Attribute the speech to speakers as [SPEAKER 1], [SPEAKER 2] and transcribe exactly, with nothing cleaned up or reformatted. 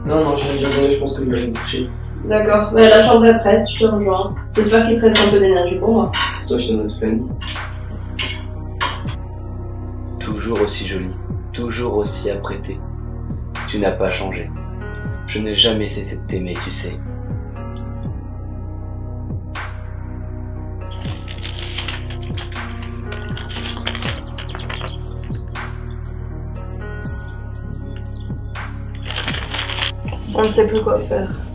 [SPEAKER 1] Non, non, j'ai une journée, je pense que je vais aller me coucher.
[SPEAKER 2] D'accord, bah, la chambre est prête, je te rejoins. J'espère qu'il te reste un peu d'énergie pour moi.
[SPEAKER 1] Toi, je te note pleine.
[SPEAKER 3] Toujours aussi jolie, toujours aussi apprêtée. Tu n'as pas changé. Je n'ai jamais cessé de t'aimer, tu sais.
[SPEAKER 2] On ne sait plus quoi faire.